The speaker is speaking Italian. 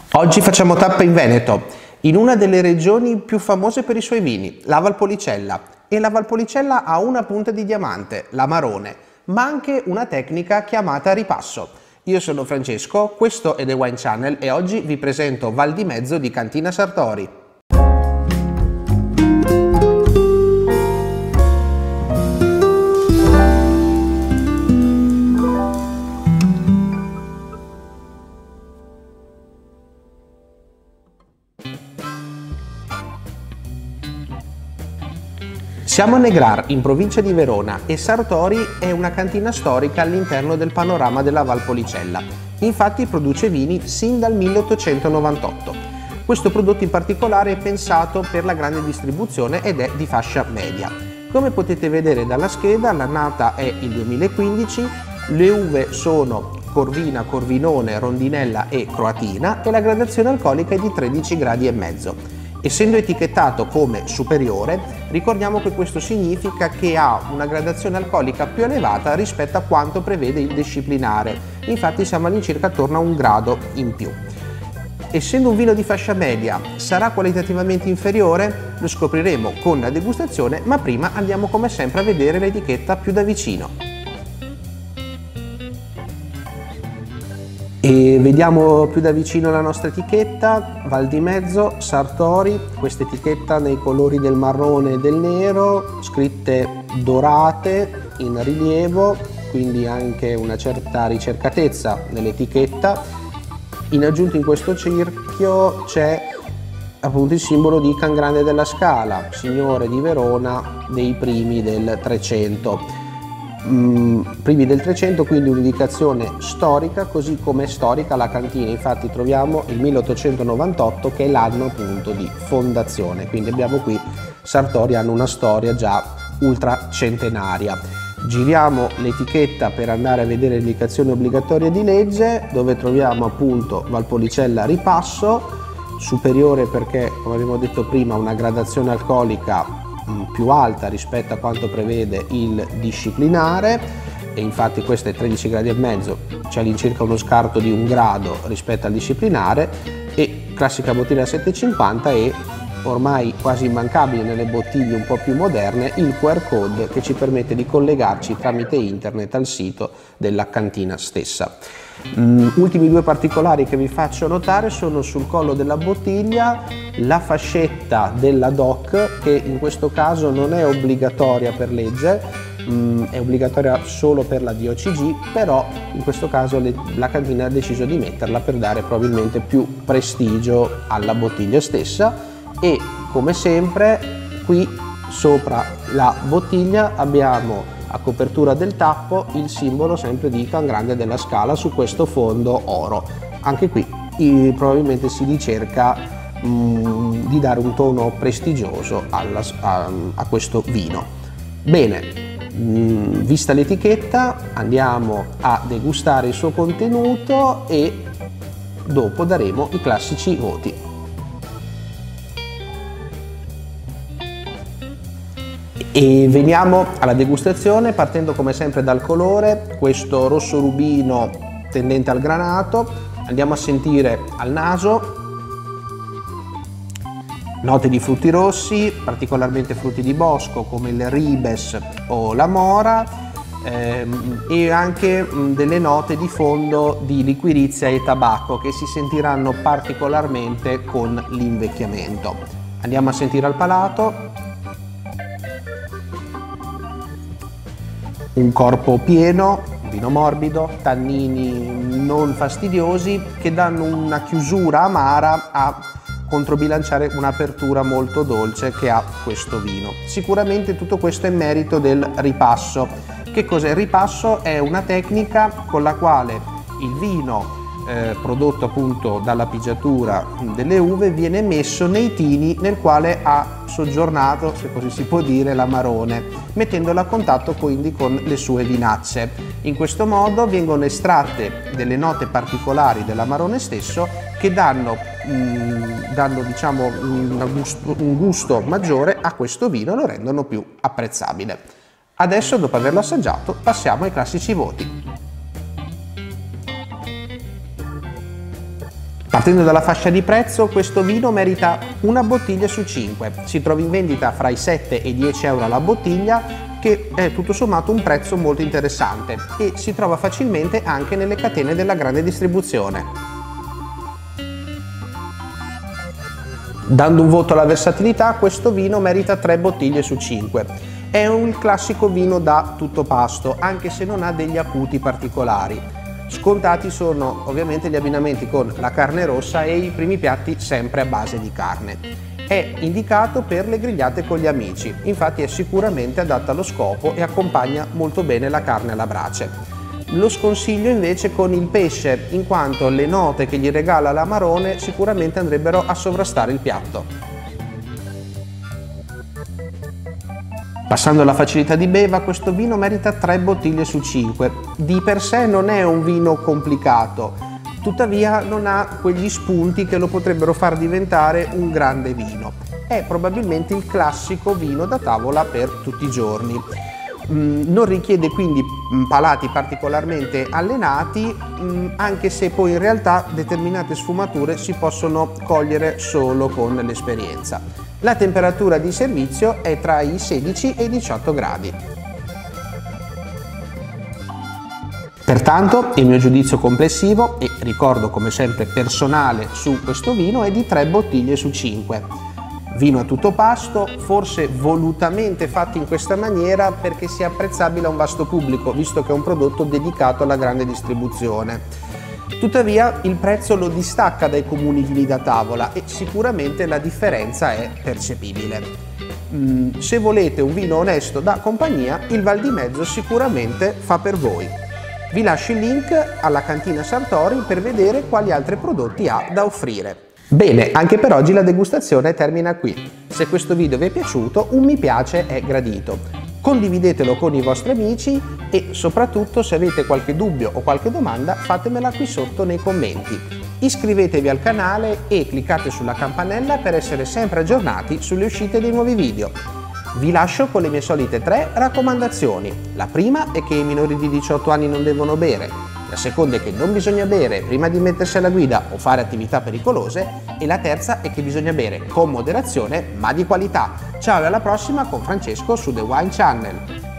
Oggi facciamo tappa in Veneto, in una delle regioni più famose per i suoi vini, la Valpolicella. E la Valpolicella ha una punta di diamante, l'Amarone, ma anche una tecnica chiamata ripasso. Io sono Francesco, questo è The Wine Channel e oggi vi presento Val di Mezzo di Cantina Sartori. Siamo a Negrar, in provincia di Verona, e Sartori è una cantina storica all'interno del panorama della Valpolicella. Infatti produce vini sin dal 1898. Questo prodotto in particolare è pensato per la grande distribuzione ed è di fascia media. Come potete vedere dalla scheda, l'annata è il 2015, le uve sono Corvina, Corvinone, Rondinella e Croatina e la gradazione alcolica è di 13,5 gradi. Essendo etichettato come superiore, ricordiamo che questo significa che ha una gradazione alcolica più elevata rispetto a quanto prevede il disciplinare, infatti siamo all'incirca attorno a 1 grado in più. Essendo un vino di fascia media, sarà qualitativamente inferiore? Lo scopriremo con la degustazione, ma prima andiamo come sempre a vedere l'etichetta più da vicino. E vediamo più da vicino la nostra etichetta, Val di Mezzo, Sartori, questa etichetta nei colori del marrone e del nero, scritte dorate in rilievo, quindi anche una certa ricercatezza nell'etichetta. In aggiunta in questo cerchio c'è appunto il simbolo di Can Grande della Scala, signore di Verona dei primi del 300. Primi del 300, quindi un'indicazione storica, così come è storica la cantina. Infatti troviamo il 1898 che è l'anno appunto di fondazione, quindi abbiamo qui Sartori, hanno una storia già ultra centenaria. Giriamo l'etichetta per andare a vedere le indicazioni obbligatorie di legge, dove troviamo appunto Valpolicella ripasso, superiore perché, come abbiamo detto prima, una gradazione alcolica più alta rispetto a quanto prevede il disciplinare, e infatti questo è 13,5 gradi, c'è all'incirca uno scarto di 1 grado rispetto al disciplinare, e classica bottiglia 750 e ormai quasi immancabile nelle bottiglie un po' più moderne il QR code che ci permette di collegarci tramite internet al sito della cantina stessa. Ultimi due particolari che vi faccio notare sono sul collo della bottiglia la fascetta della DOC, che in questo caso non è obbligatoria per legge, è obbligatoria solo per la DOCG, però in questo caso la cantina ha deciso di metterla per dare probabilmente più prestigio alla bottiglia stessa. E come sempre qui sopra la bottiglia abbiamo a copertura del tappo il simbolo sempre di Can Grande della Scala su questo fondo oro. Anche qui probabilmente si ricerca di dare un tono prestigioso a questo vino. Bene, vista l'etichetta andiamo a degustare il suo contenuto e dopo daremo i classici voti. E veniamo alla degustazione partendo come sempre dal colore, questo rosso rubino tendente al granato. Andiamo a sentire al naso note di frutti rossi, particolarmente frutti di bosco come il ribes o la mora, e anche delle note di fondo di liquirizia e tabacco che si sentiranno particolarmente con l'invecchiamento. Andiamo a sentire al palato. Un corpo pieno, vino morbido, tannini non fastidiosi che danno una chiusura amara a controbilanciare un'apertura molto dolce che ha questo vino. Sicuramente tutto questo è merito del ripasso. Che cos'è il ripasso? È una tecnica con la quale il vino prodotto appunto dalla pigiatura delle uve viene messo nei tini nel quale ha soggiornato, se così si può dire, l'amarone, mettendolo a contatto quindi con le sue vinacce. In questo modo vengono estratte delle note particolari dell'amarone stesso che danno diciamo un gusto maggiore a questo vino e lo rendono più apprezzabile. Adesso, dopo averlo assaggiato, passiamo ai classici voti. Partendo dalla fascia di prezzo, questo vino merita una bottiglia su 5. Si trova in vendita fra i 7 e i 10 euro alla bottiglia, che è tutto sommato un prezzo molto interessante, e si trova facilmente anche nelle catene della grande distribuzione. Dando un voto alla versatilità, questo vino merita 3 bottiglie su 5. È un classico vino da tutto pasto, anche se non ha degli acuti particolari. Scontati sono ovviamente gli abbinamenti con la carne rossa e i primi piatti sempre a base di carne. È indicato per le grigliate con gli amici, infatti è sicuramente adatto allo scopo e accompagna molto bene la carne alla brace. Lo sconsiglio invece con il pesce, in quanto le note che gli regala l'amarone sicuramente andrebbero a sovrastare il piatto. Passando alla facilità di beva, questo vino merita 3 bottiglie su 5. Di per sé non è un vino complicato, tuttavia non ha quegli spunti che lo potrebbero far diventare un grande vino. È probabilmente il classico vino da tavola per tutti i giorni. Non richiede quindi palati particolarmente allenati, anche se poi in realtà determinate sfumature si possono cogliere solo con l'esperienza. La temperatura di servizio è tra i 16 e i 18 gradi. Pertanto il mio giudizio complessivo, e ricordo come sempre personale, su questo vino è di 3 bottiglie su 5. Vino a tutto pasto, forse volutamente fatto in questa maniera perché sia apprezzabile a un vasto pubblico, visto che è un prodotto dedicato alla grande distribuzione. Tuttavia il prezzo lo distacca dai comuni vini da tavola e sicuramente la differenza è percepibile. Se volete un vino onesto da compagnia, il Val di Mezzo sicuramente fa per voi. Vi lascio il link alla cantina Sartori per vedere quali altri prodotti ha da offrire. Bene, anche per oggi la degustazione termina qui. Se questo video vi è piaciuto, un mi piace è gradito. Condividetelo con i vostri amici e soprattutto se avete qualche dubbio o qualche domanda fatemela qui sotto nei commenti. Iscrivetevi al canale e cliccate sulla campanella per essere sempre aggiornati sulle uscite dei nuovi video. Vi lascio con le mie solite 3 raccomandazioni. La prima è che i minori di 18 anni non devono bere. La seconda è che non bisogna bere prima di mettersi alla guida o fare attività pericolose, e la terza è che bisogna bere con moderazione ma di qualità. Ciao e alla prossima con Francesco su The Wine Channel.